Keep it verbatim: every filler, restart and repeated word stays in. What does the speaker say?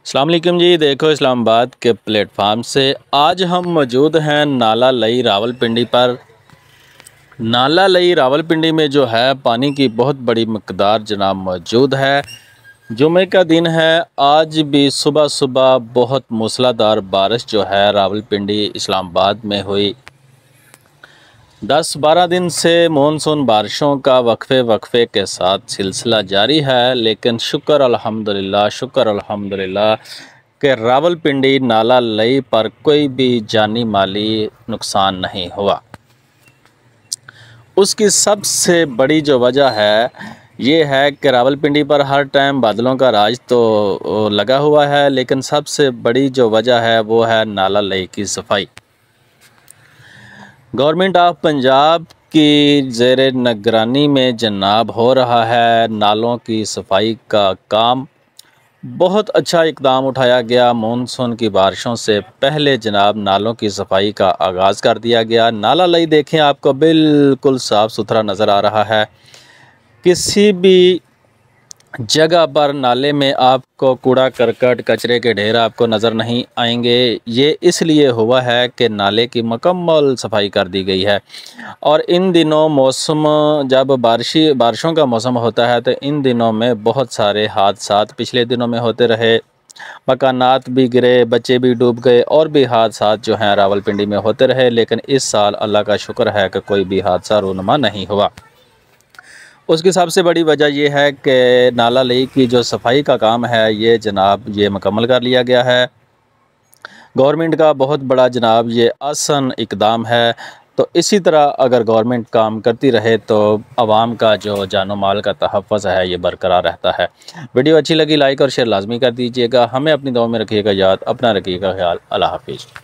अस्सलाम वालेकुम जी। देखो इस्लामाबाद के प्लेटफार्म से आज हम मौजूद हैं नाला लई रावलपिंडी पर। नाला लई रावलपिंडी में जो है पानी की बहुत बड़ी मकदार जनाब मौजूद है। जुमे का दिन है, आज भी सुबह सुबह बहुत मूसलाधार बारिश जो है रावलपिंडी इस्लामाबाद में हुई। दस बारह दिन से मानसून बारिशों का वक्फे वक्फे के साथ सिलसिला जारी है, लेकिन शुक्र अल्हम्दुलिल्लाह शुक्र अल्हम्दुलिल्लाह कि रावलपिंडी नाला लई पर कोई भी जानी माली नुकसान नहीं हुआ। उसकी सबसे बड़ी जो वजह है ये है कि रावलपिंडी पर हर टाइम बादलों का राज तो लगा हुआ है, लेकिन सबसे बड़ी जो वजह है वो है नाला लई की सफाई। गवर्नमेंट ऑफ पंजाब की ज़ेर निगरानी में जनाब हो रहा है नालों की सफाई का काम। बहुत अच्छा इकदाम उठाया गया। मानसून की बारिशों से पहले जनाब नालों की सफाई का आगाज़ कर दिया गया। नाला लई देखें, आपको बिल्कुल साफ़ सुथरा नज़र आ रहा है। किसी भी जगह पर नाले में आपको कूड़ा करकट कचरे के ढेर आपको नज़र नहीं आएंगे। ये इसलिए हुआ है कि नाले की मुकम्मल सफाई कर दी गई है। और इन दिनों मौसम जब बारिशी बारिशों का मौसम होता है तो इन दिनों में बहुत सारे हादसात पिछले दिनों में होते रहे। मकानात भी गिरे, बच्चे भी डूब गए और भी हादसात जो हैं रावलपिंडी में होते रहे, लेकिन इस साल अल्लाह का शुक्र है कि कोई भी हादसा रूनुमा नहीं हुआ। उसकी सबसे बड़ी वजह यह है कि नाला लई की जो सफाई का काम है ये जनाब ये मुकम्मल कर लिया गया है। गवर्नमेंट का बहुत बड़ा जनाब ये आसान इकदाम है। तो इसी तरह अगर गवर्नमेंट काम करती रहे तो आवाम का जो जानो माल का तहफ़्फ़ुज़ है ये बरकरार रहता है। वीडियो अच्छी लगी लाइक और शेयर लाजमी कर दीजिएगा। हमें अपनी दुआ में रखिएगा याद, अपना रखिएगा ख्याल। अल्लाह हाफिज़।